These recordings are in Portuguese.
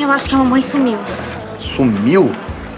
Eu acho que a mamãe sumiu. Sumiu?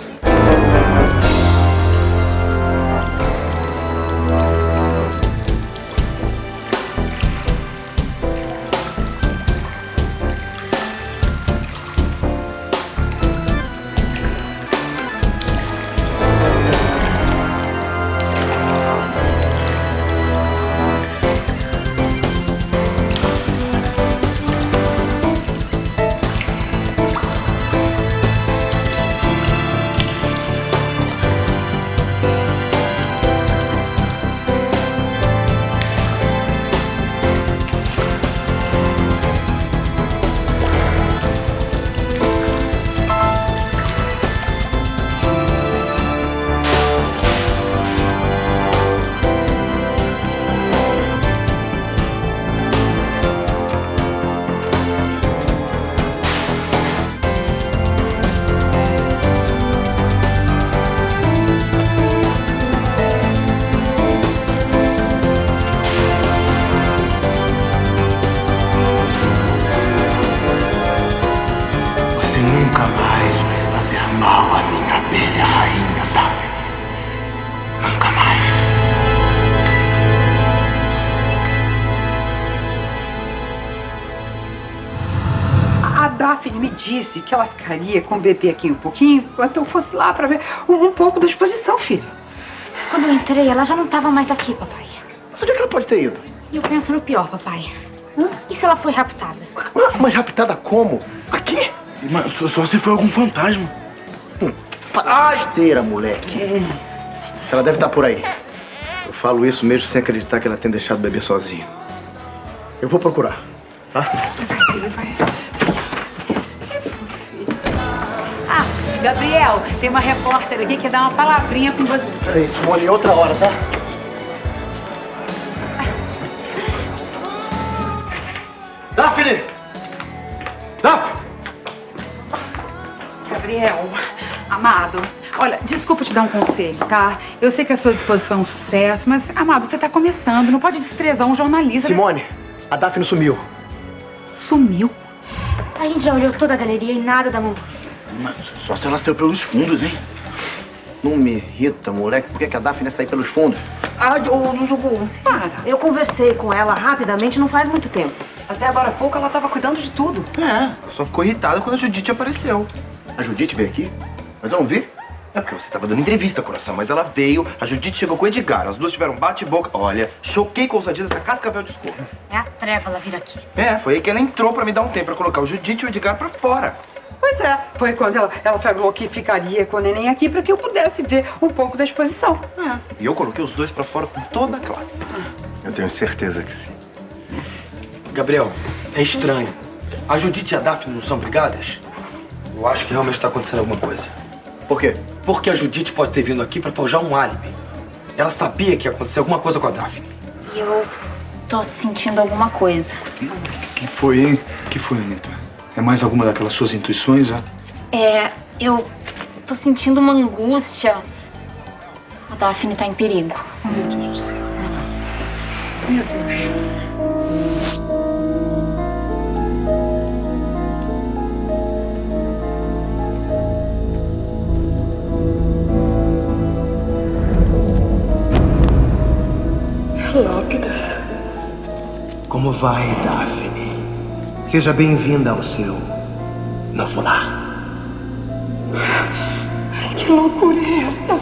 Nunca mais vai fazer mal à minha abelha rainha, Daphne. Nunca mais. A Daphne me disse que ela ficaria com o bebê aqui um pouquinho enquanto eu fosse lá pra ver um pouco da exposição, filho. Quando eu entrei, ela já não estava mais aqui, papai. Mas onde é que ela pode ter ido? Eu penso no pior, papai. E se ela foi raptada? Mas raptada como? Aqui? Mas só se foi algum fantasma. Asneira, moleque. Ela deve estar por aí. Eu falo isso mesmo sem acreditar que ela tenha deixado o bebê sozinho. Eu vou procurar, tá? Ah, Gabriel, tem uma repórter aqui que quer dar uma palavrinha com você. Peraí, Simone, outra hora, tá? Daphne! Daphne! Gabriel, amado, olha, desculpa te dar um conselho, tá? Eu sei que a sua exposição é um sucesso, mas, amado, você tá começando, não pode desprezar um jornalista. Simone, a Daphne sumiu. Sumiu? A gente já olhou toda a galeria e nada da mamãe. Mas só se ela saiu pelos fundos, hein? Não me irrita, moleque. Por que a Daphne ia sair pelos fundos? Ai, para. Eu conversei com ela rapidamente, não faz muito tempo. Até agora há pouco ela tava cuidando de tudo. É, ela só ficou irritada quando a Judite apareceu. A Judite veio aqui? Mas eu não vi. É porque você tava dando entrevista, coração. Mas ela veio, a Judite chegou com o Edgar. As duas tiveram bate-boca. Olha, choquei com ousadia dessa cascavel de escova. É a treva ela vir aqui. É, foi aí que ela entrou pra me dar um tempo pra colocar o Judite e o Edgar pra fora. Pois é, foi quando ela falou que ficaria com o neném aqui pra que eu pudesse ver um pouco da exposição. E eu coloquei os dois pra fora com toda a classe. Eu tenho certeza que sim. Gabriel, é estranho. A Judite e a Daphne não são brigadas? Eu acho que realmente tá acontecendo alguma coisa. Por quê? Porque a Judite pode ter vindo aqui pra forjar um álibi. Ela sabia que ia acontecer alguma coisa com a Daphne. E eu tô sentindo alguma coisa. Que foi, hein? Que foi, Anitta? É mais alguma daquelas suas intuições, é? Eu tô sentindo uma angústia. A Daphne tá em perigo. Meu Deus do céu. Meu Deus. Lápidas. Como vai, Daphne? Seja bem-vinda ao seu novo lar. Mas que loucura é essa?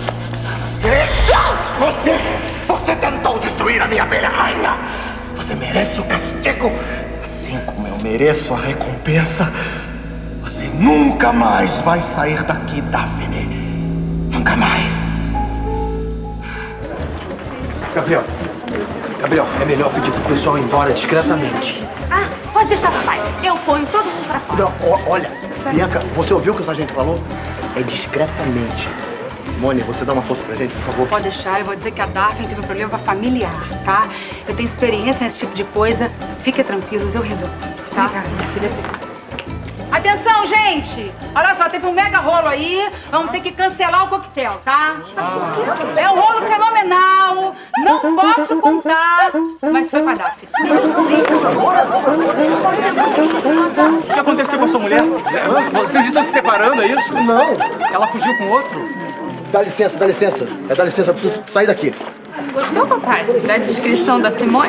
Você tentou destruir a minha abelha rainha. Você merece o castigo, assim como eu mereço a recompensa. Você nunca mais vai sair daqui, Daphne. Nunca mais. Gabriel, é melhor pedir pro pessoal ir embora discretamente. Ah, pode deixar, papai. Eu ponho todo mundo pra fora. Não, olha, Bianca, você ouviu o que o sargento falou? É discretamente. Simone, você dá uma força pra gente, por favor? Pode deixar, eu vou dizer que a Daphne teve um problema familiar, tá? Eu tenho experiência nesse tipo de coisa. Fiquem tranquilos, eu resolvo, tá? Obrigada, minha filha. Ai, Atenção, gente! Olha só, teve um mega rolo aí. Vamos ter que cancelar o coquetel, tá? É um rolo fenomenal. Não posso contar, mas foi com a Daphne. O que aconteceu com a sua mulher? Vocês estão se separando, é isso? Não. Ela fugiu com outro? Dá licença, dá licença. Dá licença, eu preciso sair daqui. Gostou, papai, da descrição da Simone?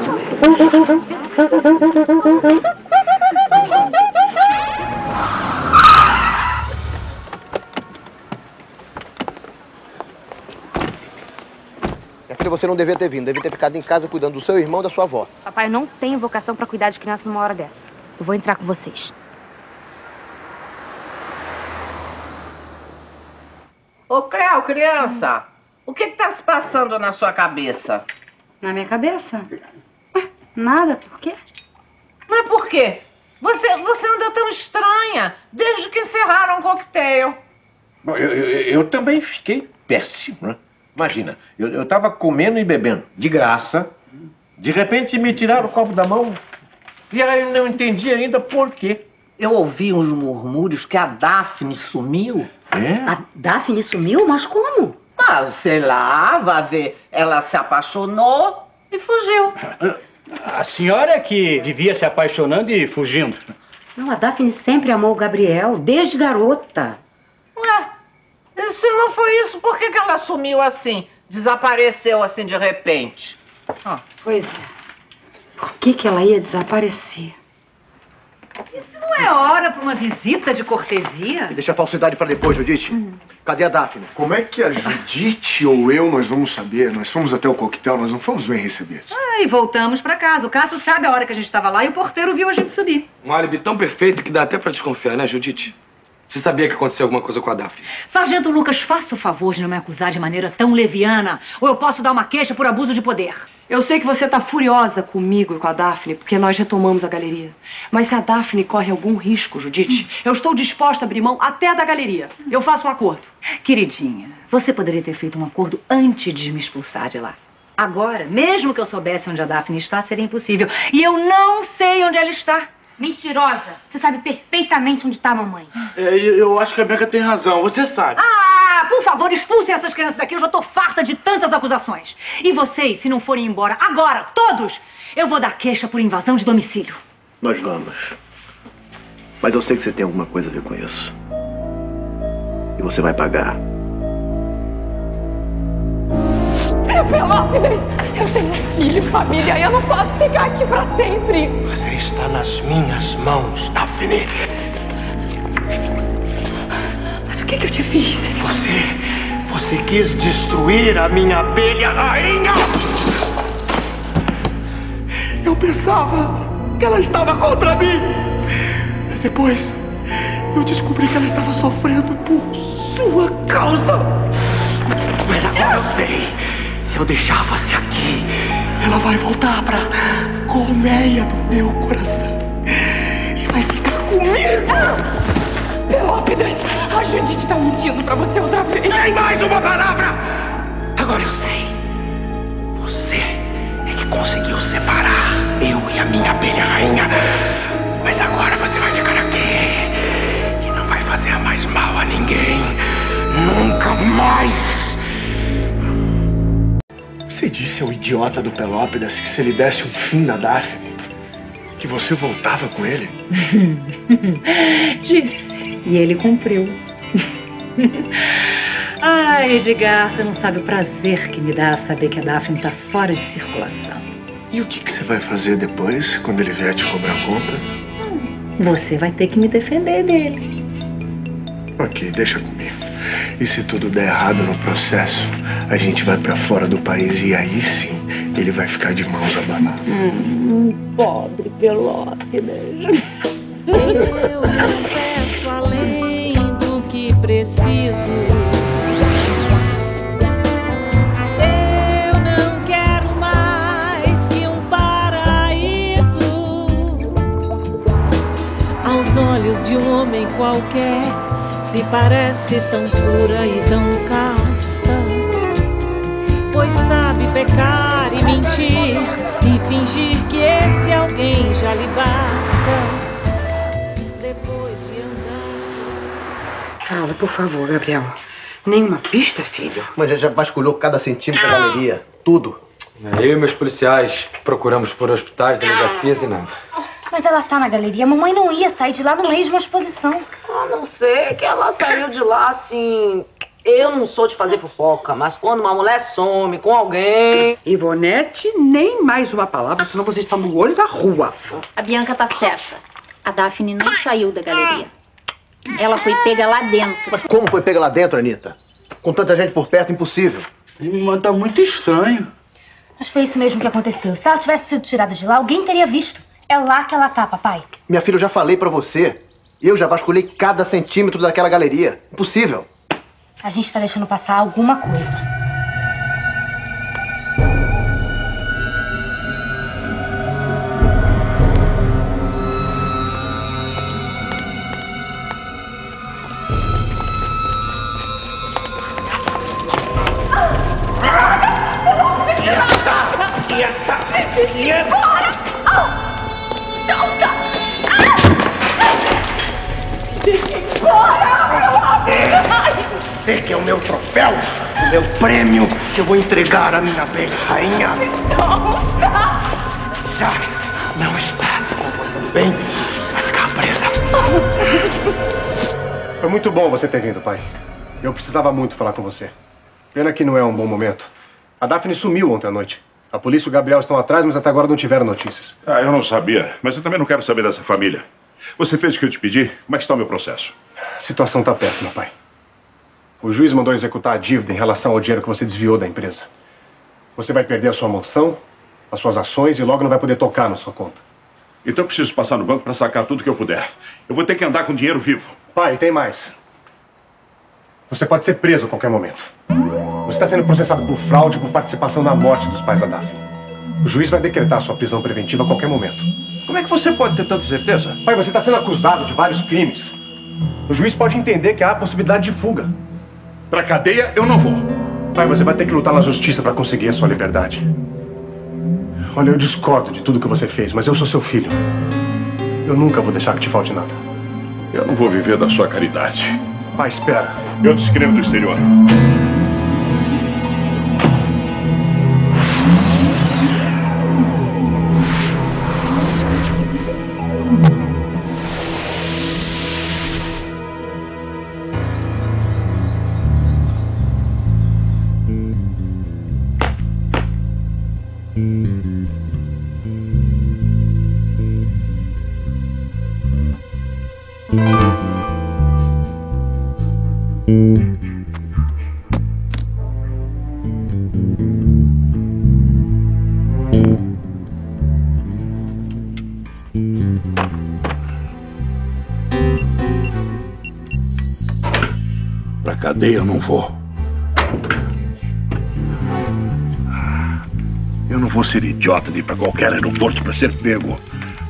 Minha filha, você não devia ter vindo. Devia ter ficado em casa cuidando do seu irmão e da sua avó. Papai, eu não tenho vocação pra cuidar de criança numa hora dessa. Eu vou entrar com vocês. Ô, Cléo, criança, o que tá se passando na sua cabeça? Na minha cabeça? Ué, nada, por quê? Mas por quê? Você anda tão estranha desde que encerraram o coquetel. Bom, eu também fiquei péssimo, né? Imagina, eu tava comendo e bebendo, de graça. De repente me tiraram o copo da mão. E aí eu não entendi ainda por quê. Eu ouvi uns murmúrios que a Daphne sumiu. É? A Daphne sumiu? Mas como? Ah, sei lá, vai ver. Ela se apaixonou e fugiu. A senhora é que vivia se apaixonando e fugindo. Não, a Daphne sempre amou o Gabriel, desde garota. Ué, se não foi isso, por que ela sumiu assim? Desapareceu assim de repente? Pois é. Por que ela ia desaparecer? Isso não é hora para uma visita de cortesia? E deixa a falsidade pra depois, Judite. Cadê a Daphne? Como é que a Judite ou eu nós vamos saber? Nós fomos até o coquetel, nós não fomos bem recebidos. E voltamos para casa. O Cássio sabe a hora que a gente estava lá e o porteiro viu a gente subir. Um álibi tão perfeito que dá até pra desconfiar, né, Judite? Você sabia que aconteceu alguma coisa com a Daphne? Sargento Lucas, faça o favor de não me acusar de maneira tão leviana, ou eu posso dar uma queixa por abuso de poder. Eu sei que você tá furiosa comigo e com a Daphne, porque nós retomamos a galeria. Mas se a Daphne corre algum risco, Judite, eu estou disposta a abrir mão até da galeria. Eu faço um acordo. Queridinha, você poderia ter feito um acordo antes de me expulsar de lá. Agora, mesmo que eu soubesse onde a Daphne está, seria impossível. E eu não sei onde ela está. Mentirosa! Você sabe perfeitamente onde tá a mamãe. Eu acho que a Bianca tem razão, você sabe. Por favor, expulsem essas crianças daqui. Eu já tô farta de tantas acusações. E vocês, se não forem embora agora, todos, eu vou dar queixa por invasão de domicílio. Nós vamos. Mas eu sei que você tem alguma coisa a ver com isso. E você vai pagar. Pelópidas, eu tenho filho, família, e eu não posso ficar aqui pra sempre. Você está nas minhas mãos, Daphne. Mas o que eu te fiz? Você quis destruir a minha abelha rainha. Eu pensava que ela estava contra mim. Mas depois eu descobri que ela estava sofrendo por sua causa. Mas agora eu sei. Se eu deixar você aqui, ela vai voltar pra colmeia do meu coração e vai ficar comigo. Pelópidas, a Judite tá mentindo pra você outra vez. Nem mais uma palavra! Agora eu sei. Você é que conseguiu separar eu e a minha abelha rainha. Mas agora você vai ficar aqui e não vai fazer mais mal a ninguém. Nunca mais! Você disse ao idiota do Pelópidas que se ele desse um fim na Daphne, que você voltava com ele? Disse. E ele cumpriu. Ai, Edgar, você não sabe o prazer que me dá saber que a Daphne tá fora de circulação. E o que você vai fazer depois, quando ele vier te cobrar conta? Você vai ter que me defender dele. Ok, deixa comigo. E se tudo der errado no processo, a gente vai pra fora do país e aí sim ele vai ficar de mãos abanadas. Pobre Pelópidas. Eu não peço além do que preciso. Eu não quero mais que um paraíso. Aos olhos de um homem qualquer, se parece tão pura e tão casta, pois sabe pecar e mentir e fingir que esse alguém já lhe basta. Depois de andar Fala, por favor, Gabriel. Nenhuma pista, filho? Mas já vasculhou cada centímetro da galeria. Tudo. Eu e meus policiais procuramos por hospitais, delegacias e nada. Mas ela tá na galeria. A mamãe não ia sair de lá no meio de uma exposição. A não ser que ela saiu de lá assim... Eu não sou de fazer fofoca, mas quando uma mulher some com alguém... Ivonete, nem mais uma palavra, senão você está no olho da rua. A Bianca tá certa. A Daphne não saiu da galeria. Ela foi pega lá dentro. Mas como foi pega lá dentro, Anitta? Com tanta gente por perto, impossível. Mas tá muito estranho. Mas foi isso mesmo que aconteceu. Se ela tivesse sido tirada de lá, alguém teria visto. É lá que ela tá, papai. Minha filha, eu já falei pra você. Eu já vasculhei cada centímetro daquela galeria. Impossível. A gente tá deixando passar alguma coisa. Deixa eu ir embora! Solta! Deixa eu ir embora! Você que é o meu troféu, o meu prêmio que eu vou entregar à minha bela rainha. Já não está se comportando bem, você vai ficar presa. Foi muito bom você ter vindo, pai. Eu precisava muito falar com você. Pena que não é um bom momento. A Daphne sumiu ontem à noite. A polícia e o Gabriel estão atrás, mas até agora não tiveram notícias. Ah, eu não sabia. Mas eu também não quero saber dessa família. Você fez o que eu te pedi? Como é que está o meu processo? A situação tá péssima, pai. O juiz mandou executar a dívida em relação ao dinheiro que você desviou da empresa. Você vai perder a sua mansão, as suas ações e logo não vai poder tocar na sua conta. Então eu preciso passar no banco para sacar tudo que eu puder. Eu vou ter que andar com dinheiro vivo. Pai, tem mais. Você pode ser preso a qualquer momento. Você está sendo processado por fraude e por participação na morte dos pais da Daphne. O juiz vai decretar sua prisão preventiva a qualquer momento. Como é que você pode ter tanta certeza? Pai, você está sendo acusado de vários crimes. O juiz pode entender que há a possibilidade de fuga. Pra cadeia, eu não vou. Pai, você vai ter que lutar na justiça para conseguir a sua liberdade. Olha, eu discordo de tudo que você fez, mas eu sou seu filho. Eu nunca vou deixar que te falte nada. Eu não vou viver da sua caridade. Pai, espera. Eu te escrevo do exterior. Pra cadeia eu não vou. Eu não vou ser idiota de ir pra qualquer aeroporto pra ser pego.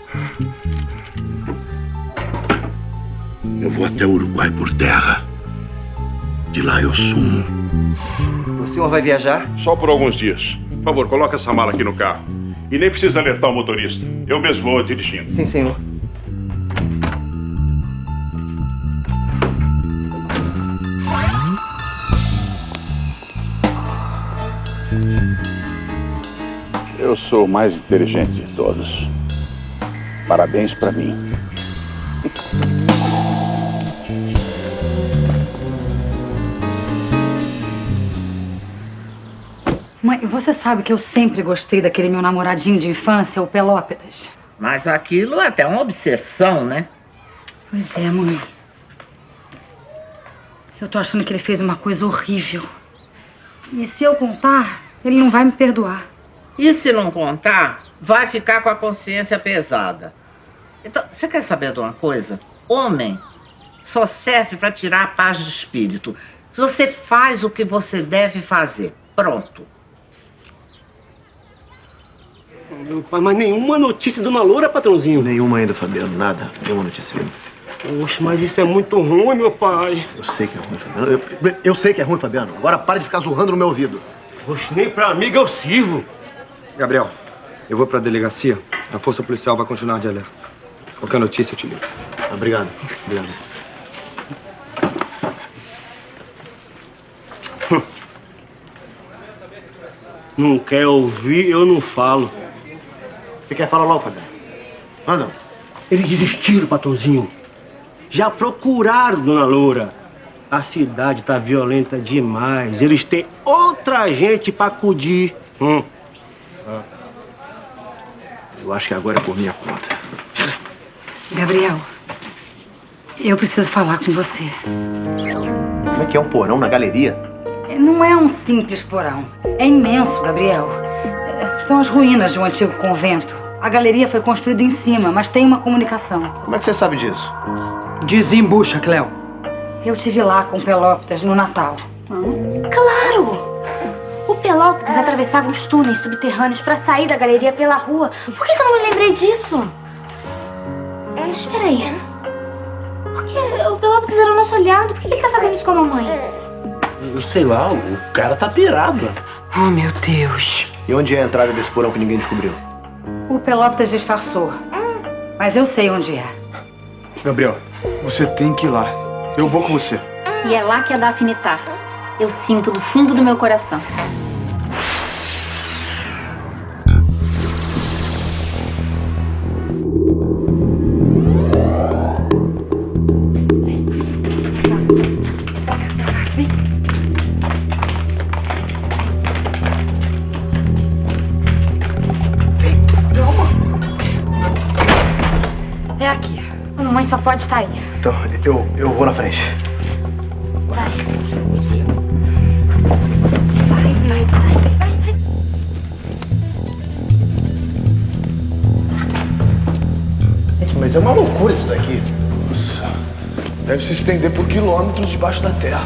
Eu vou até o Uruguai por terra. De lá eu sumo. O senhor vai viajar? Só por alguns dias. Por favor, coloca essa mala aqui no carro. E nem precisa alertar o motorista. Eu mesmo vou dirigindo. Sim, senhor. Eu sou o mais inteligente de todos. Parabéns pra mim. Mãe, você sabe que eu sempre gostei daquele meu namoradinho de infância, o Pelópidas. Mas aquilo é até uma obsessão, né? Pois é, mãe. Eu tô achando que ele fez uma coisa horrível. E se eu contar, ele não vai me perdoar. E se não contar, vai ficar com a consciência pesada. Então, você quer saber de uma coisa? Homem só serve pra tirar a paz de espírito. Você faz o que você deve fazer. Pronto. Mas nenhuma notícia de Dona Loura, patrãozinho? Nenhuma ainda, Fabiano. Nada. Nenhuma notícia ainda. Poxa, mas isso é muito ruim, meu pai. Eu sei que é ruim, Fabiano. Eu sei que é ruim, Fabiano. Agora para de ficar zurrando no meu ouvido. Poxa, nem pra amiga eu sirvo. Gabriel, eu vou pra delegacia. A força policial vai continuar de alerta. Qualquer notícia eu te ligo. Obrigado. Obrigado. Não quer ouvir, eu não falo. Você quer falar logo, Fabiano? Não. Eles desistiram, patrãozinho. Já procuraram, dona Loura. A cidade tá violenta demais. Eles têm outra gente pra acudir. Eu acho que agora é por minha conta. Gabriel, eu preciso falar com você. Como é que é um porão na galeria? Não é um simples porão. É imenso, Gabriel. São as ruínas de um antigo convento. A galeria foi construída em cima, mas tem uma comunicação. Como é que você sabe disso? Desembucha, Cléo. Eu tive lá com Pelópidas no Natal. Claro! O Pelópidas atravessava uns túneis subterrâneos pra sair da galeria pela rua. Por que eu não me lembrei disso? Espera aí. Porque o Pelópidas era o nosso aliado. Por que ele tá fazendo isso com a mamãe? Eu sei lá, o cara tá pirado. Oh, meu Deus. E onde é a entrada desse porão que ninguém descobriu? O Pelópidas disfarçou. Mas eu sei onde é. Gabriel, você tem que ir lá. Eu vou com você. E é lá que a Daphne tá. Eu sinto do fundo do meu coração. É aqui. A mamãe só pode estar aí. Então, eu vou na frente. Vai. Mas é uma loucura isso daqui. Nossa, deve se estender por quilômetros debaixo da terra.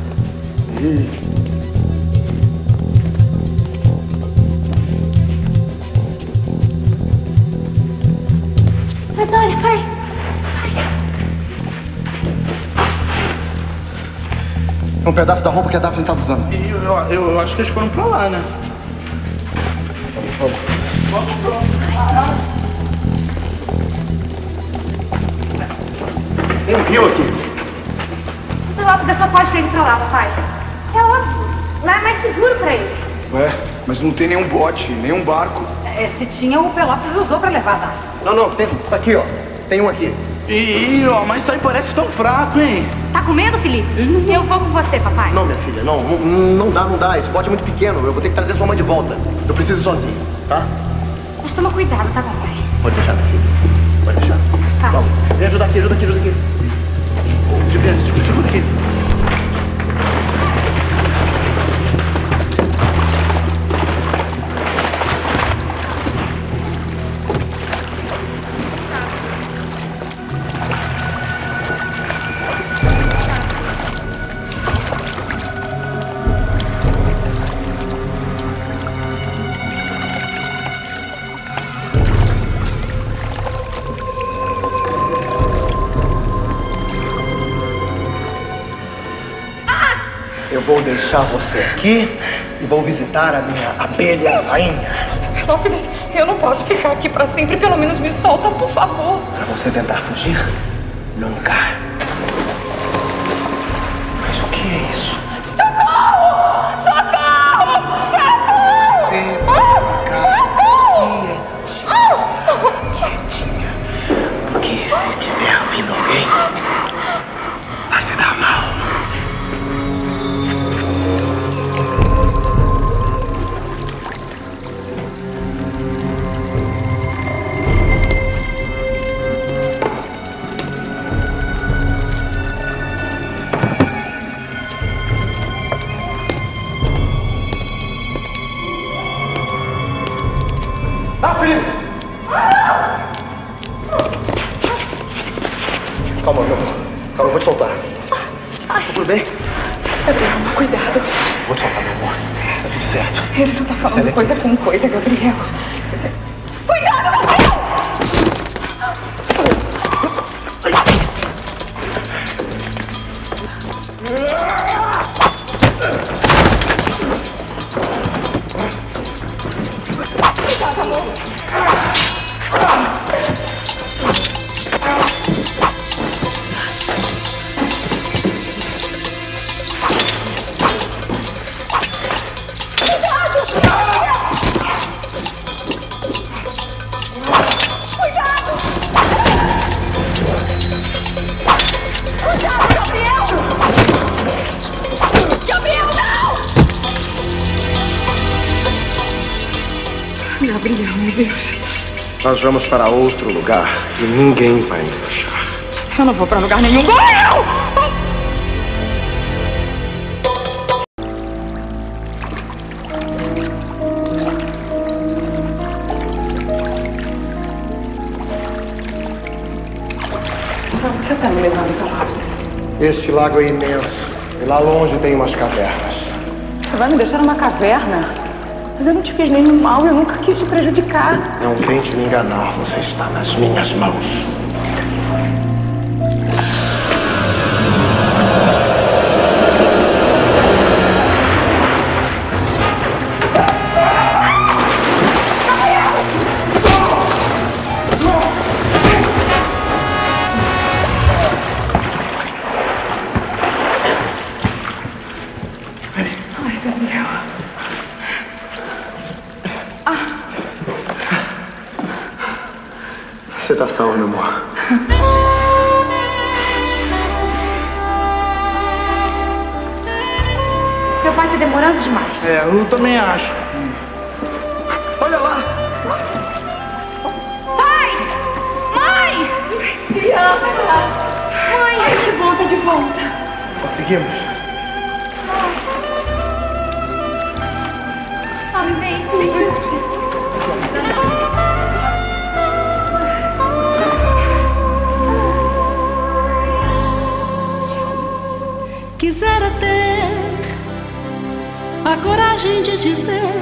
Mas olha, pai. É um pedaço da roupa que a Daphne estava usando. Eu acho que eles foram pra lá, né? Tem um rio aqui. O Pelópidas só pode ter ido pra lá, papai. É óbvio. Lá é mais seguro pra ele. Ué, mas não tem nenhum bote, nenhum barco. Se tinha, o Pelópidas usou pra levar a Daphne. Não, tem. Tá aqui, ó. Tem um aqui. Mas isso aí parece tão fraco, hein? Tá com medo, Felipe? Eu vou com você, papai. Não, minha filha, não dá. Esse bote é muito pequeno. Eu vou ter que trazer sua mãe de volta. Eu preciso ir sozinho, tá? Mas toma cuidado, tá, papai? Pode deixar, minha filha. Pode deixar. Tá. Vamos. Vem ajuda aqui. Gilberto, segura aqui. Eu vou deixar você aqui e vou visitar a minha abelha rainha. Pelópidas, eu não posso ficar aqui pra sempre. Pelo menos me solta, por favor. Para você tentar fugir? Nunca. Mas o que é isso? Socorro! Socorro! Socorro! Você vai ficar quietinha. Porque se tiver vindo alguém, vai se dar mal. Calma, eu vou te soltar. Tá tudo bem? Gabriel, cuidado. Vou te soltar, meu amor. Tá tudo certo. Ele não tá falando coisa com coisa, Gabriel. Cuidado, Gabriel! Cuidado, amor. Gabriel, meu Deus. Nós vamos para outro lugar e ninguém vai nos achar. Eu não vou pra lugar nenhum. Gabriel! Pra onde você tá me levando, Pelotas? Este lago é imenso. E lá longe tem umas cavernas. Você vai me deixar numa caverna? Mas eu não te fiz nenhum mal, eu nunca quis te prejudicar. Não tente me enganar, você está nas minhas mãos. Você tá salvo, meu amor. Meu pai tá demorando demais. É, eu também acho. Olha lá! Pai! Mãe! Criança! Mãe! Ai, que bom tá de volta. Conseguimos. Mãe, vem. Quisera ter a coragem de dizer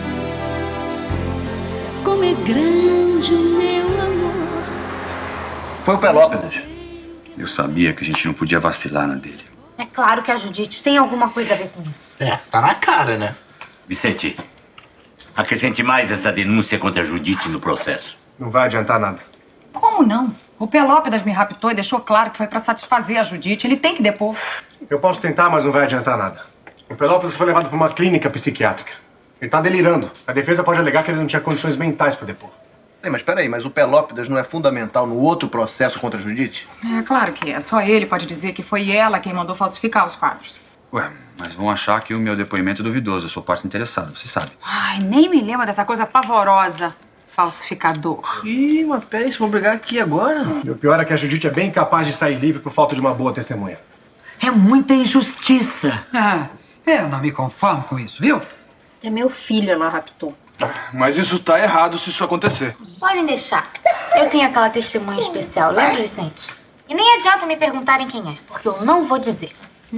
como é grande o meu amor. Foi o Pelópidas. Eu sabia que a gente não podia vacilar na dele. É claro que a Judite tem alguma coisa a ver com isso. É, tá na cara, né? Vicente, acrescente mais essa denúncia contra a Judite no processo. Não vai adiantar nada. Como não? O Pelópidas me raptou e deixou claro que foi pra satisfazer a Judite. Ele tem que depor. Eu posso tentar, mas não vai adiantar nada. O Pelópidas foi levado para uma clínica psiquiátrica. Ele tá delirando. A defesa pode alegar que ele não tinha condições mentais para depor. Mas peraí, mas o Pelópidas não é fundamental no outro processo contra a Judite? É claro que é. Só ele pode dizer que foi ela quem mandou falsificar os quadros. Ué, mas vão achar que o meu depoimento é duvidoso. Eu sou parte interessada, você sabe. Ai, nem me lembra dessa coisa pavorosa. Falsificador. Ih, mas peraí, vocês vão brigar aqui agora? E o pior é que a Judite é bem capaz de sair livre por falta de uma boa testemunha. É muita injustiça. Eu não me conformo com isso, viu? É meu filho, ela raptou. Mas isso tá errado se isso acontecer. Podem deixar. Eu tenho aquela testemunha especial, lembra, Vicente? E nem adianta me perguntarem quem é, porque eu não vou dizer.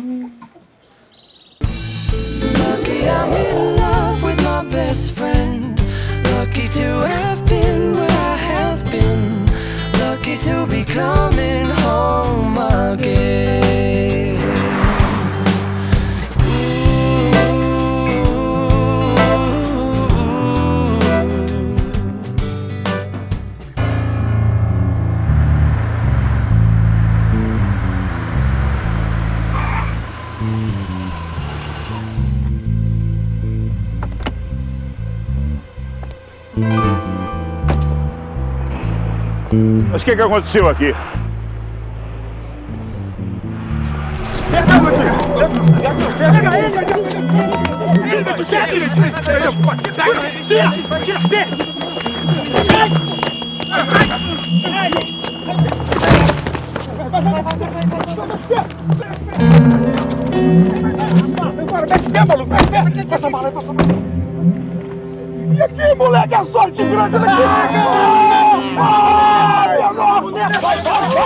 Lucky I'm in love with my best friend. Lucky to have been where I have been. Lucky to be coming home again. Mas o que aconteceu aqui? Pega ele! Passa a bala, passa a bala. E aqui, moleque, a sorte grande daqui! Ai, minha nossa! Vai,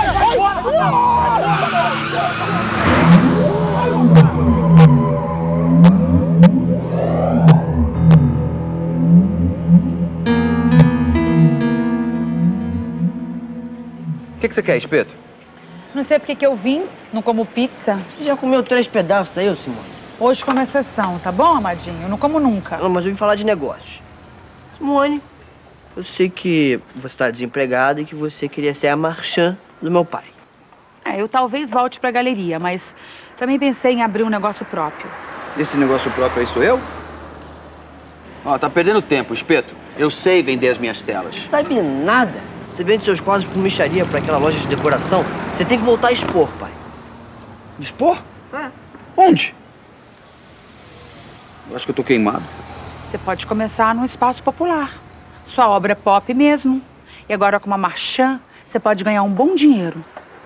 O que você quer, espeto? Não sei porque que eu vim, não como pizza. Já comeu 3 pedaços aí, ô Simone? Hoje foi uma exceção, tá bom, amadinho? Eu não como nunca. Não, mas eu vim falar de negócios. Simone, eu sei que você está desempregada e que você queria ser a marchand do meu pai. Eu talvez volte pra galeria, mas também pensei em abrir um negócio próprio. Esse negócio próprio aí sou eu? Ó, tá perdendo tempo, espeto. Eu sei vender as minhas telas. Não sabe nada. Você vende seus quadros por mixaria pra aquela loja de decoração. Você tem que voltar a expor, pai. Expor? É. Onde? Eu acho que eu tô queimado. Você pode começar num espaço popular. Sua obra é pop mesmo. E agora com uma marchand, você pode ganhar um bom dinheiro.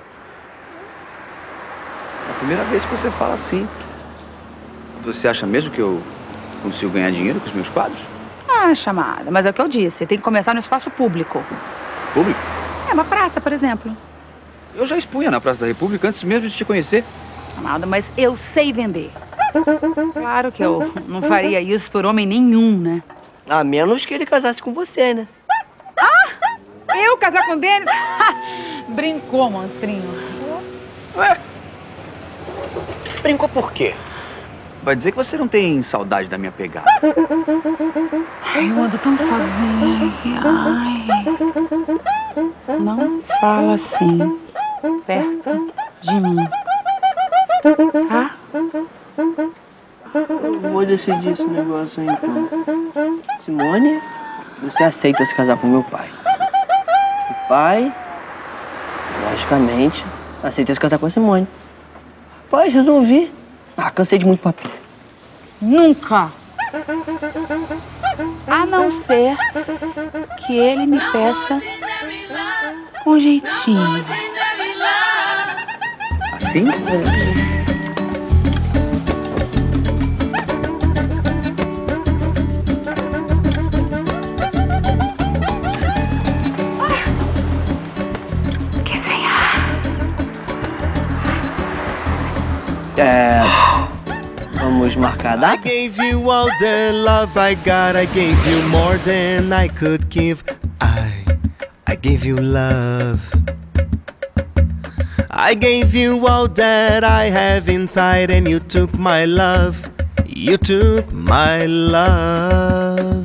É a primeira vez que você fala assim. Você acha mesmo que eu consigo ganhar dinheiro com os meus quadros? Ah, chamada. Mas é o que eu disse. Tem que começar no espaço público. Público? É, uma praça, por exemplo. Eu já expunha na Praça da República antes mesmo de te conhecer. Chamada, mas eu sei vender. Claro que eu não faria isso por homem nenhum, né? A menos que ele casasse com você, né? Ah! Eu casar com o Denis? Brincou, monstrinho. Ué? Brincou por quê? Vai dizer que você não tem saudade da minha pegada. Ai, eu ando tão sozinha. Ai. Não fala assim. Perto de mim. Tá? Eu vou decidir esse negócio aí, então. Simone, você aceita se casar com meu pai. O pai, logicamente, aceita se casar com a Simone. Rapaz, resolvi. Cansei de muito papel. Nunca. A não ser que ele me peça com jeitinho. Assim? Quer senhar? Vamos marcar a data? I gave you all the love I got. I gave you more than I could give. I gave you love. I gave you all that I have inside, and you took my love. You took my love.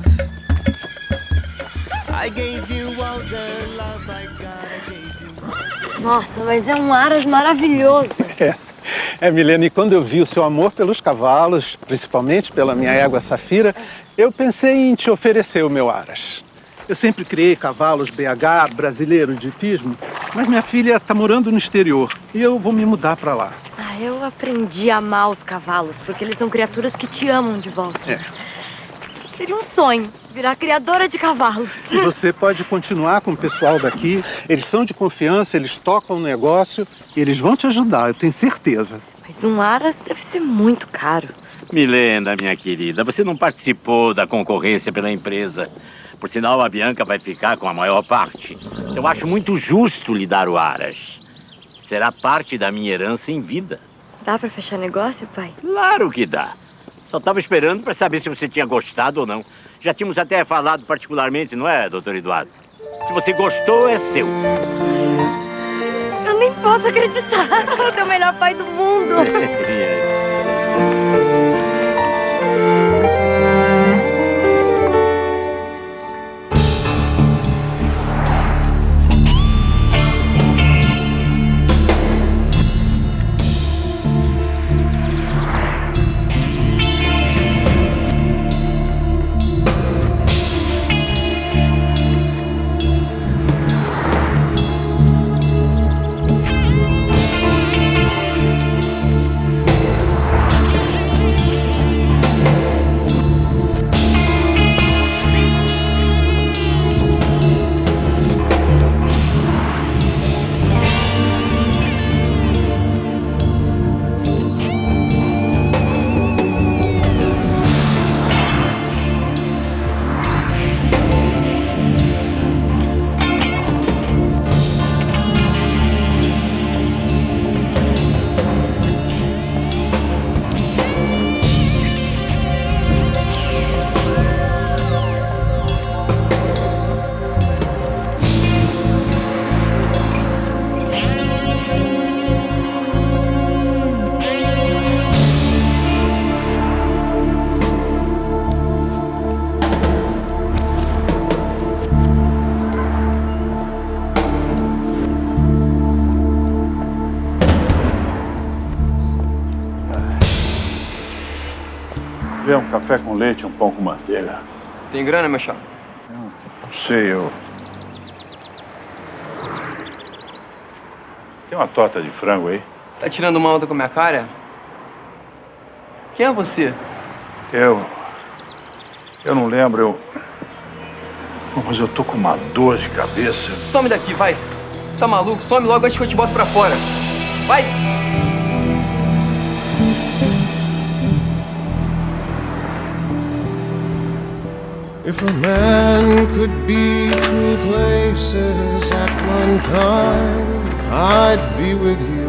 I gave you all the love I got. I gave you more than... Nossa, mas é um aras maravilhoso. Milena, e quando eu vi o seu amor pelos cavalos, principalmente pela minha égua Safira, eu pensei em te oferecer o meu aras. Eu sempre criei cavalos BH, brasileiros de hipismo, mas minha filha está morando no exterior e eu vou me mudar para lá. Eu aprendi a amar os cavalos, porque eles são criaturas que te amam de volta. Seria um sonho virar criadora de cavalos. E você pode continuar com o pessoal daqui, eles são de confiança, eles tocam o negócio e eles vão te ajudar, eu tenho certeza. Mas um aras deve ser muito caro. Milena, minha querida, você não participou da concorrência pela empresa. Por sinal, a Bianca vai ficar com a maior parte. Eu acho muito justo lhe dar o aras. Será parte da minha herança em vida. Dá pra fechar negócio, pai? Claro que dá. Só estava esperando para saber se você tinha gostado ou não. Já tínhamos até falado particularmente, não é, doutor Eduardo? Se você gostou, é seu. Eu nem posso acreditar. Você é o melhor pai do mundo. Vê um café com leite e um pão com manteiga. Tem grana, meu chapa? Não sei, eu... Tem uma torta de frango aí? Tá tirando uma onda com a minha cara? Quem é você? Eu não lembro, Pô, mas eu tô com uma dor de cabeça. Some daqui, vai. Você tá maluco? Some logo antes que eu te boto pra fora. Vai! If a man could be two places at one time, I'd be with you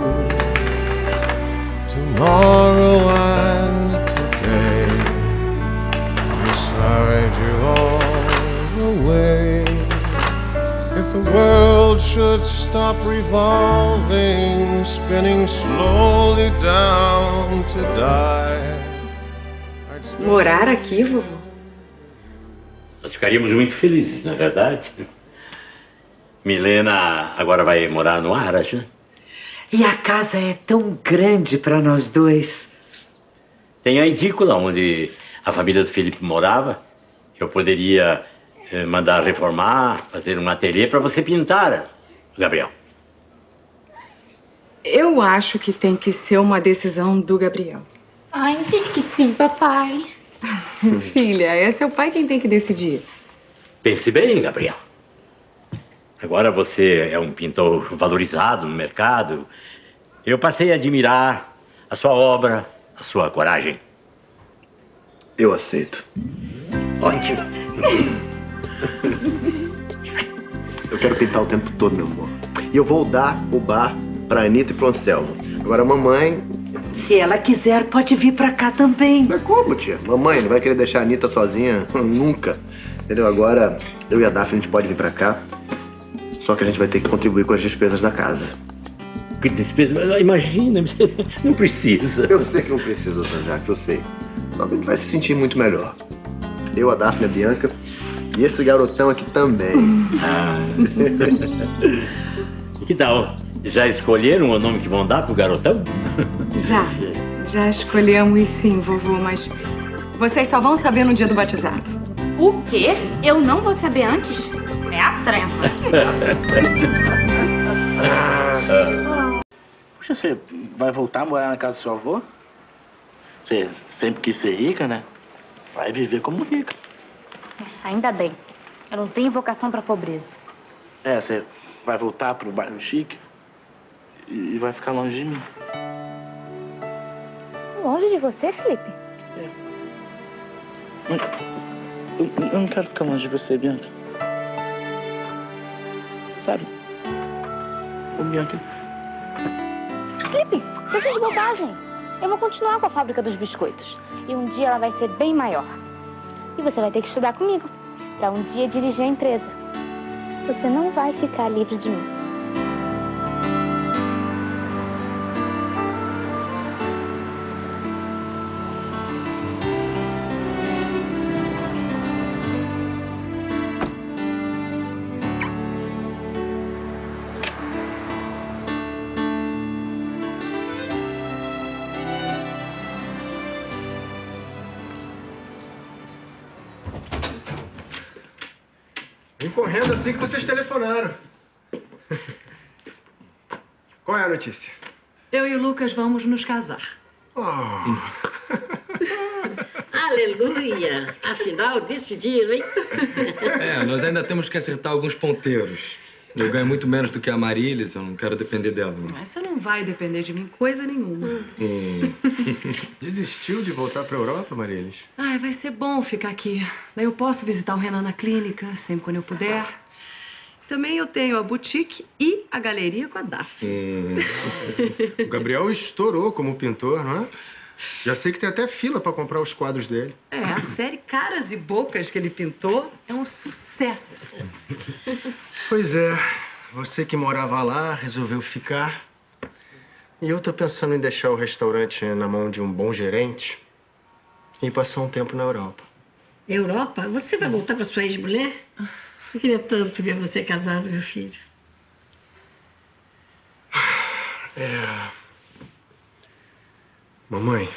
tomorrow and today, beside you all the way. If the world should stop revolving, spinning slowly down to die, Morar aqui, vovô? Nós ficaríamos muito felizes, não é verdade? Milena agora vai morar no Aras, né? E a casa é tão grande para nós dois. Tem a edícula onde a família do Felipe morava. Eu poderia mandar reformar, fazer um ateliê para você pintar, Gabriel. Eu acho que tem que ser uma decisão do Gabriel. Ai, diz que sim, papai. Filha, é seu pai quem tem que decidir. Pense bem, Gabriel. Agora você é um pintor valorizado no mercado. Eu passei a admirar a sua obra, a sua coragem. Eu aceito. Ótimo. Eu quero pintar o tempo todo, meu amor. E eu vou dar o bar pra Anitta e pro Anselmo. Agora, mamãe... Se ela quiser, pode vir pra cá também. Mas como, tia? Mamãe não vai querer deixar a Anitta sozinha? Nunca. Entendeu? Agora, eu e a Daphne, a gente pode vir pra cá. Só que a gente vai ter que contribuir com as despesas da casa. Que despesa? Imagina, não precisa. Eu sei que não precisa, Sr. Jacques, eu sei. Só que a gente vai se sentir muito melhor. Eu, a Daphne, a Bianca e esse garotão aqui também. E que tal? Já escolheram o nome que vão dar pro garotão? Já escolhemos sim, vovô, mas vocês só vão saber no dia do batizado. O quê? Eu não vou saber antes? É a treva. Puxa, você vai voltar a morar na casa do seu avô? Você sempre quis ser rica, né? Vai viver como rica. Ainda bem. Eu não tenho vocação pra pobreza. É, você vai voltar pro bairro chique e vai ficar longe de mim. Longe de você, Felipe? Mas eu não quero ficar longe de você, Bianca. Sabe? Ô, Bianca... Felipe, deixa de bobagem. Eu vou continuar com a fábrica dos biscoitos. E um dia ela vai ser bem maior. E você vai ter que estudar comigo, pra um dia dirigir a empresa. Você não vai ficar livre de mim. Vim correndo assim que vocês telefonaram. Qual é a notícia? Eu e o Lucas vamos nos casar. Aleluia! Afinal, decidiram, hein? É, nós ainda temos que acertar alguns ponteiros. Eu ganho muito menos do que a Marilis, eu não quero depender dela. Mas você não vai depender de mim coisa nenhuma. Desistiu de voltar pra Europa, Marilis? Ai, vai ser bom ficar aqui. Daí eu posso visitar o Renan na clínica, sempre quando eu puder. Também eu tenho a boutique e a galeria com a Daphne. O Gabriel estourou como pintor, não é? Já sei que tem até fila pra comprar os quadros dele. É, a série Caras e Bocas que ele pintou é um sucesso. Pois é, você que morava lá resolveu ficar. E eu tô pensando em deixar o restaurante na mão de um bom gerente e passar um tempo na Europa. Europa? Você vai voltar pra sua ex-mulher? Eu queria tanto ver você casado, meu filho. Mamãe,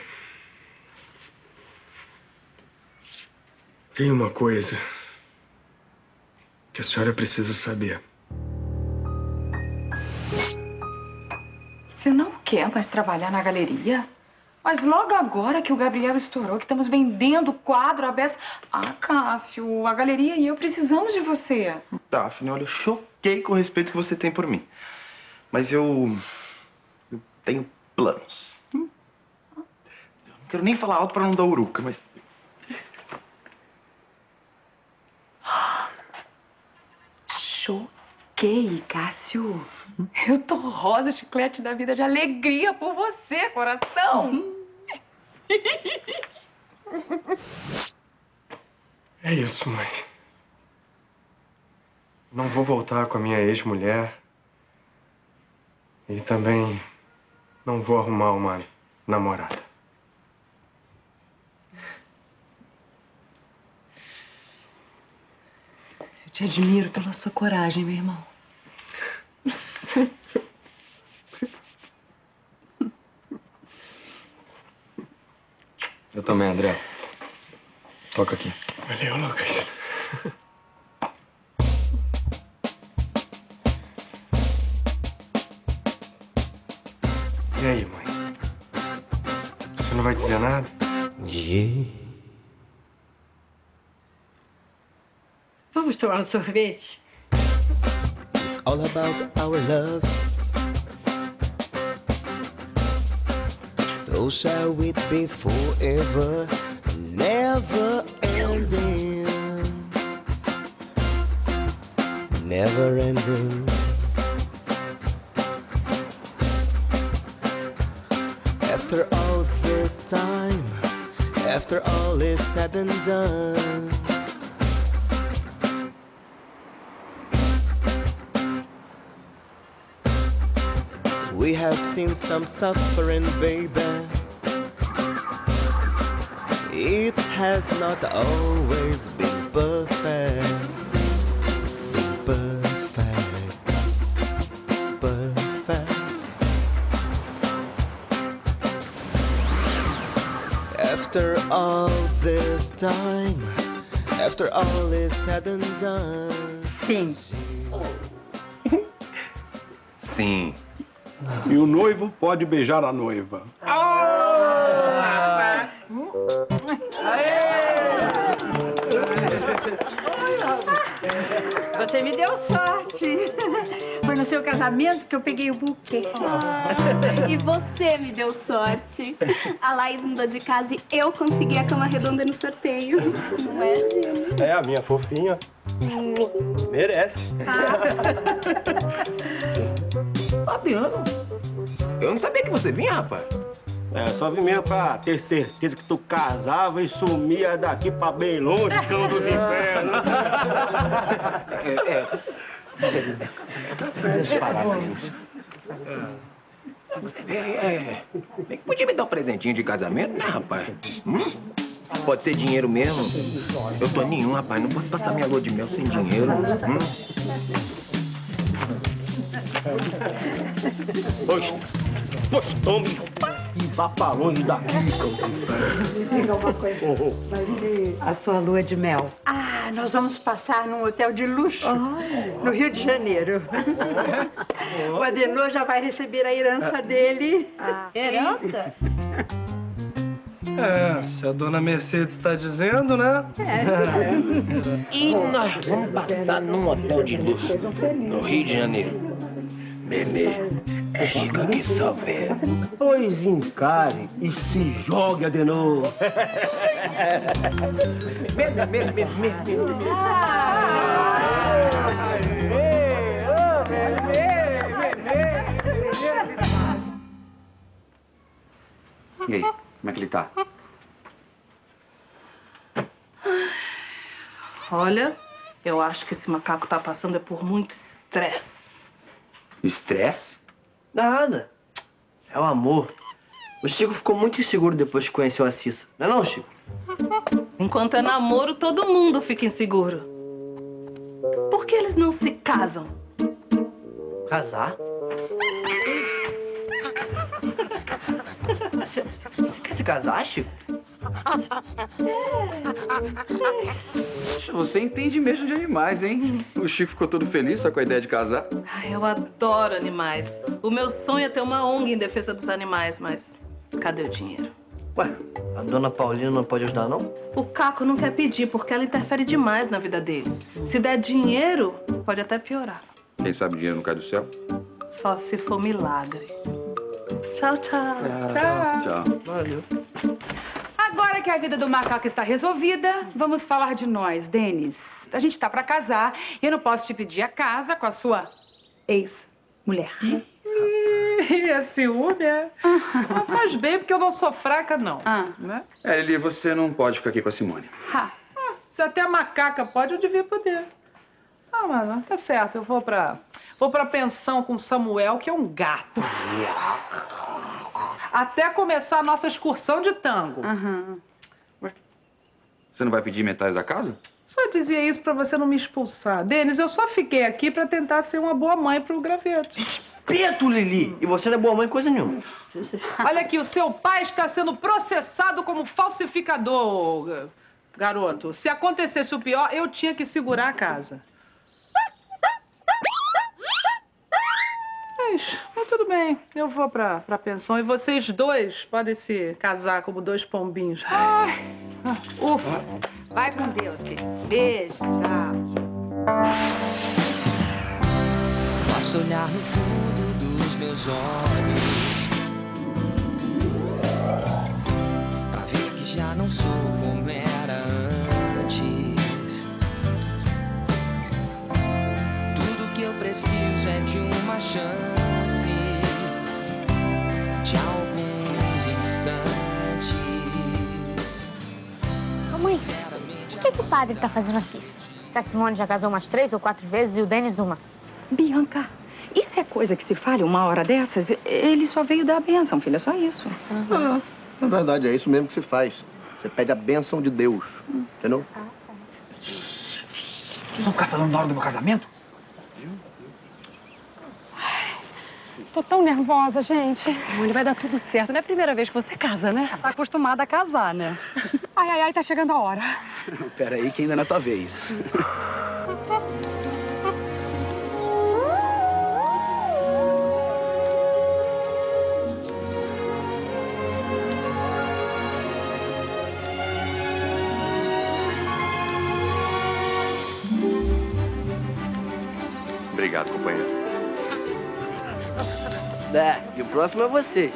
tem uma coisa que a senhora precisa saber. Você não quer mais trabalhar na galeria? Mas logo agora que o Gabriel estourou, que estamos vendendo quadro, a beça... Ah, Cássio, a galeria e eu precisamos de você. Daphne, olha, eu choquei com o respeito que você tem por mim. Mas eu tenho planos. Não quero nem falar alto pra não dar uruca, mas... Choquei, Cássio. Eu tô rosa, chiclete da vida de alegria por você, coração. É isso, mãe. Não vou voltar com a minha ex-mulher. E também não vou arrumar uma namorada. Eu te admiro pela sua coragem, meu irmão. Eu também, André. Toca aqui. Valeu, Lucas. E aí, mãe? Você não vai dizer nada? Vamos tomar um sorvete? It's all about our love. So shall it be forever, never ending, never ending. After all this time, after all is said and done, we have seen some suffering, baby. It has not always been perfect. Been perfect. Perfect. After all this time, after all is said and done. Sim. Sim. E o noivo pode beijar a noiva. Você me deu sorte. Foi no seu casamento que eu peguei o buquê. E você me deu sorte. A Laís mudou de casa e eu consegui a cama redonda no sorteio. Não é, Gil? É, a minha fofinha. Merece. Fabiano, eu não sabia que você vinha, rapaz. É, só vim mesmo pra ter certeza que tu casava e sumia daqui pra bem longe, cão dos infernos. Deixa eu falar com isso. Podia me dar um presentinho de casamento, né, rapaz? Pode ser dinheiro mesmo. Eu tô nenhum, rapaz. Não posso passar minha lua de mel sem dinheiro. Poxa, tome e vá pra longe daqui, cão dos infernos. Diga uma coisa. A sua lua de mel. Ah, nós vamos passar num hotel de luxo no Rio de Janeiro. O Adenor já vai receber a herança dele. Herança? É, se a dona Mercedes está dizendo, né? E nós vamos passar num hotel de luxo no Rio de Janeiro. Memê, é rica que só vê. Pois encare e se jogue, Adenor. E aí, como é que ele tá? Olha, eu acho que esse macaco tá passando por muito estresse. Estresse? Nada. É o amor. O Chico ficou muito inseguro depois que conheceu a Cissa. Não é não, Chico? Enquanto é namoro, todo mundo fica inseguro. Por que eles não se casam? Casar? Você quer se casar, Chico? Você entende mesmo de animais, hein? O Chico ficou todo feliz só com a ideia de casar. Ai, eu adoro animais. O meu sonho é ter uma ONG em defesa dos animais, mas Cadê o dinheiro? Ué, a dona Paulina não pode ajudar, não? O Caco não quer pedir porque ela interfere demais na vida dele. Se der dinheiro, pode até piorar. Quem sabe dinheiro não cai do céu? Só se for milagre. Tchau, tchau. Tchau. Valeu. Agora que a vida do macaco está resolvida, vamos falar de nós, Denis. A gente tá pra casar e eu não posso dividir a casa com a sua ex-mulher. É ciúme, é? Não faz bem, porque eu não sou fraca, não. Né? Lili, você não pode ficar aqui com a Simone. Se até a macaca pode, eu devia poder. Ah, mano, tá certo. Eu vou pra pensão com o Samuel, que é um gato. Até começar a nossa excursão de tango. Você não vai pedir metade da casa? Só dizia isso pra você não me expulsar. Denis, eu só fiquei aqui pra tentar ser uma boa mãe pro graveto. Espeto, Lili! E você não é boa mãe coisa nenhuma. Olha aqui, o seu pai está sendo processado como falsificador, garoto. Se acontecesse o pior, eu tinha que segurar a casa. Mas tudo bem, eu vou pra pensão e vocês dois podem se casar como dois pombinhos. Ufa! Vai com Deus, querido. Beijo, tchau. Basta olhar no fundo dos meus olhos pra ver que já não sou como era antes. Tudo que eu preciso é de uma chance, de alguns instantes. Mãe, o que o padre tá fazendo aqui? Se a Simone já casou umas 3 ou 4 vezes e o Denis uma. Bianca, isso é coisa que se fale uma hora dessas? Ele só veio dar a bênção, filha, só isso. Na verdade, é isso mesmo que se faz. Você pede a bênção de Deus, entendeu? Vocês vão ficar falando na hora do meu casamento? Tô tão nervosa, gente. Simone, vai dar tudo certo. Não é a primeira vez que você casa, né? Tá acostumada a casar, né? Ai, tá chegando a hora. Pera aí que ainda não é tua vez. Obrigado, companheiro. E o próximo é vocês.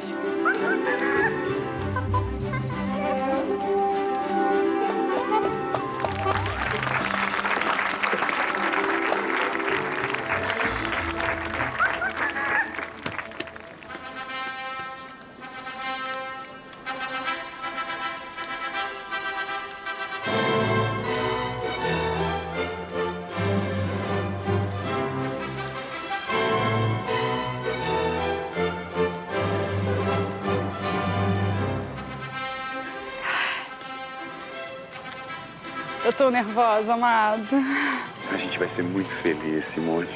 Eu tô nervosa, amada. A gente vai ser muito feliz, Simone.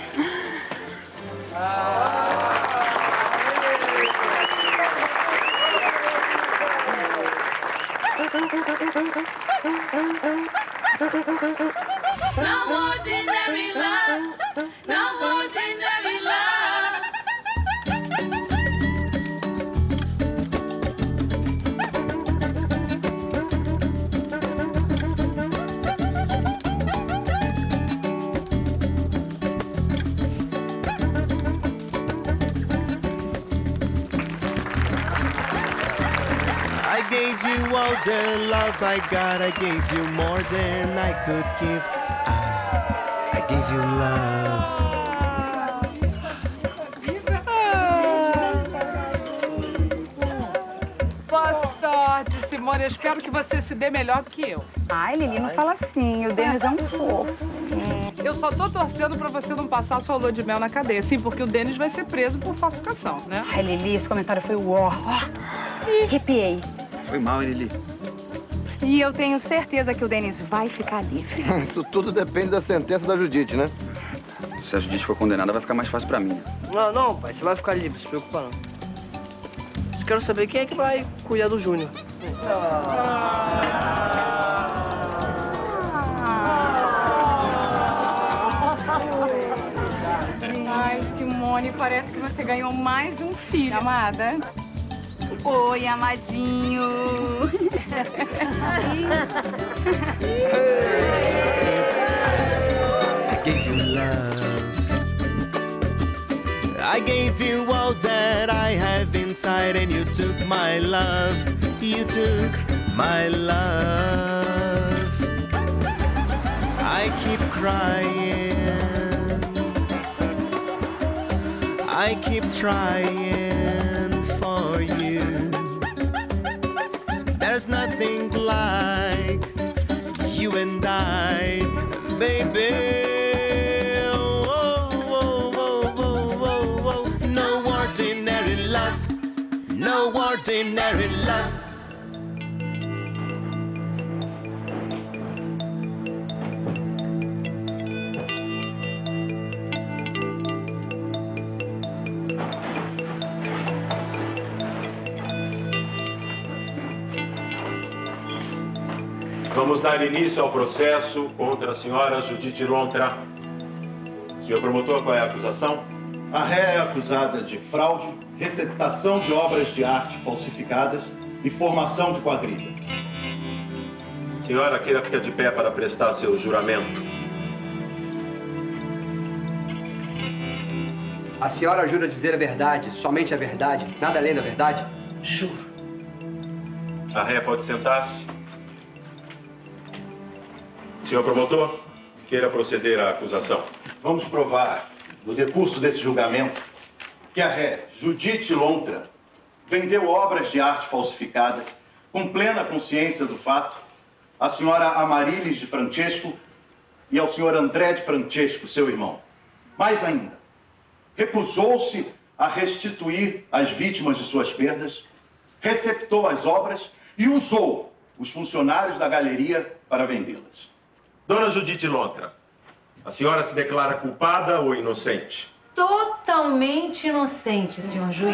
No ordinary love, no ordinary love. I gave you all the love I got. I gave you more than I could give. I gave you love. Boa sorte, Simone. Eu espero que você se dê melhor do que eu. Ai, Lili, não fala assim. O Denis é um fofo. Eu só tô torcendo pra você não passar a sua lua de mel na cadeia. Sim, porque o Denis vai ser preso por falsificação, né? Ai, Lili, esse comentário foi o ó. Arrepiei. Foi mal, hein, Lili? E eu tenho certeza que o Denis vai ficar livre. Isso tudo depende da sentença da Judite, né? Se a Judite for condenada, vai ficar mais fácil pra mim. Não, pai, você vai ficar livre, não se preocupa não. Eu quero saber quem é que vai cuidar do Júnior. Ai, Simone, parece que você ganhou mais um filho, amada. Oi, amadinho. I gave you love. I gave you all that I have inside, and you took my love. You took my love. I keep crying. I keep trying for you. There's nothing like you and I, baby. Oh, oh, oh, oh, oh, oh. No ordinary love, no ordinary love. Vamos dar início ao processo contra a senhora Judite Lontra. Senhor promotor, qual é a acusação? A ré é acusada de fraude, receptação de obras de arte falsificadas e formação de quadrilha. Senhora, queira ficar de pé para prestar seu juramento. A senhora jura dizer a verdade, somente a verdade, nada além da verdade? Juro. A ré pode sentar-se. Senhor promotor, queira proceder à acusação. Vamos provar, no decurso desse julgamento, que a ré Judite Lontra vendeu obras de arte falsificadas com plena consciência do fato à senhora Amarilis de Francesco e ao senhor André de Francesco, seu irmão. Mais ainda, recusou-se a restituir às vítimas de suas perdas, receptou as obras e usou os funcionários da galeria para vendê-las. Dona Judite Lontra, a senhora se declara culpada ou inocente? Totalmente inocente, senhor juiz.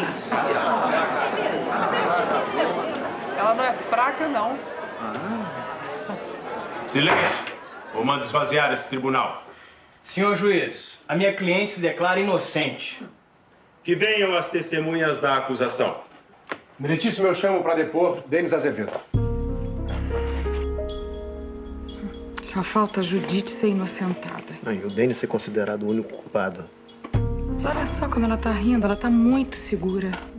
Ela não é fraca, não. Silêncio, ou mando esvaziar esse tribunal. Senhor juiz, a minha cliente se declara inocente. Que venham as testemunhas da acusação. Meritíssimo, eu chamo para depor Denis Azevedo. Só falta a Judite ser inocentada. E o Denis ser considerado o único culpado. Mas olha só como ela tá rindo, ela tá muito segura.